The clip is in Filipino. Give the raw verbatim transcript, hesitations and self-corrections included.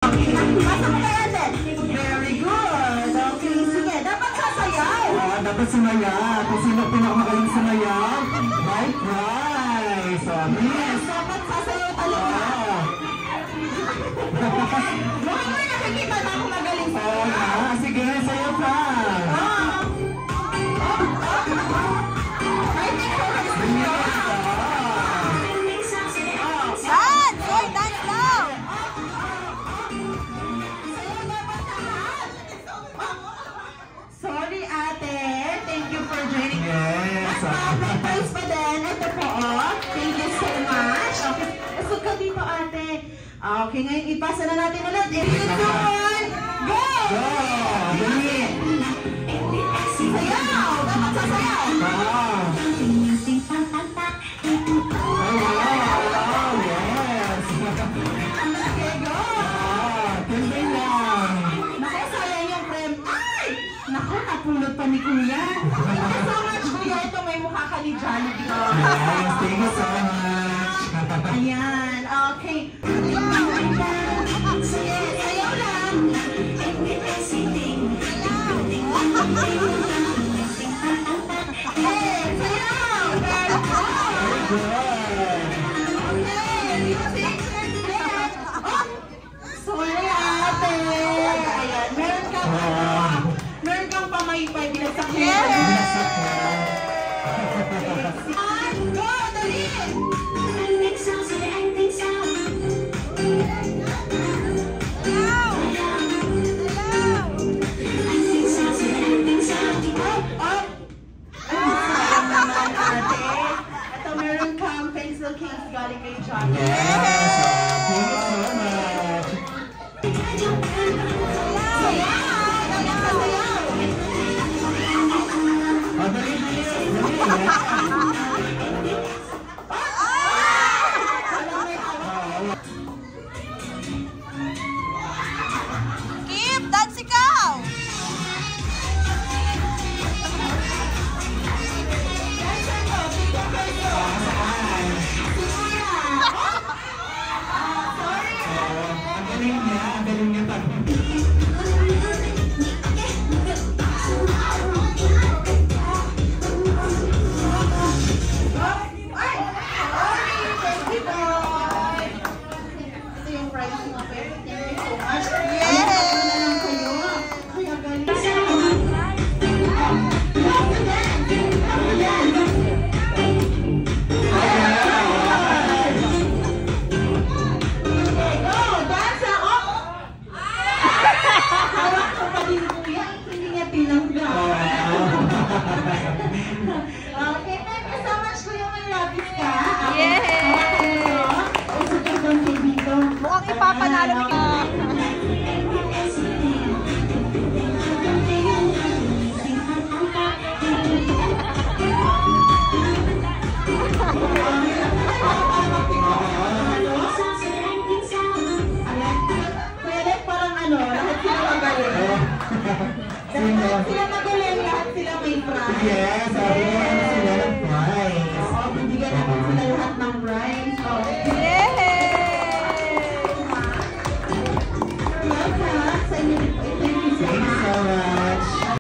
Pasa mo kaya din. Very good. Okay, sige. Dapat sasayaw. Oo, dapat sumaya. Kung sino pinakamagaling sumaya, may prize. So, miss. Dapat sasayaw talaga. Baka may nakikita na ako magaling sa Oo na. Sige, sayo ka. Sorry ate, thank you for joining. Yes. At may prize pa din. Ito po, oh. Thank you so much. Okay, usog ka dito ate. Okay, ngayon ipasa na natin ulit. In three, two, one, go! Go! Dali! Sayaw! Dapat sasayaw! Oo. Ay, wow! Wow! Yes! Okay, go! Ah, tuloy lang. Naku, sayang yung prem. Ay! Naku, napulot pa ni Kuya. Thank you so much, Kuya. Ito may mukha ka ni Jollibee. Yes, thank you so much. Ayan, okay. Sige, sayaw lang. Hey, sayaw! Very good! Okay, music, next. Oh, sorry ate. Ayan, meron kang meron kang pamaypay bilang sa kuya. Go, dali! Ito meron kang pencil case galing kay John. Yes! Thank you so much. Sayaw! Dapat sasayaw! Oh, dali, dali, dali. Keep, dance ikaw! Ang galing niya, ang galing niya pa. Ito yung price mo, pero thank you so much. Okay, thank you so much, Kuya. May lapis ka. Yay! Usog ka doon kay dito. Mukhang ipapanalo ni Kuya Lek, parang ano, lahat sila magaling. Lahat sila magaling, lahat sila may pride. Yes, sabi